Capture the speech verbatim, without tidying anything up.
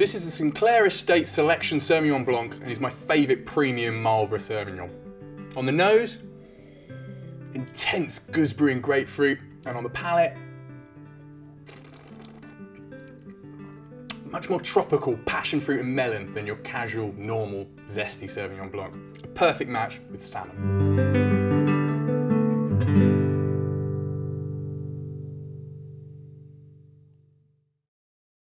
This is the Sinclair Estate Selection Sauvignon Blanc and is my favourite premium Marlborough Sauvignon. On the nose, intense gooseberry and grapefruit, and on the palate, much more tropical passion fruit and melon than your casual, normal, zesty Sauvignon Blanc. A perfect match with salmon.